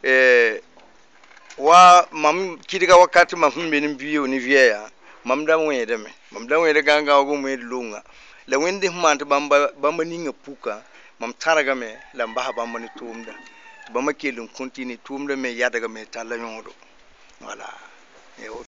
wa mam kidiga wakati mam benim biyo ni viya mam da wede me mam da wede ganga go me lunga la wende humant bamba ninga puka mam taraga me la mbaha bamba ni tumda bamba kelun kontini tumda me yadaga me tala nyodo wala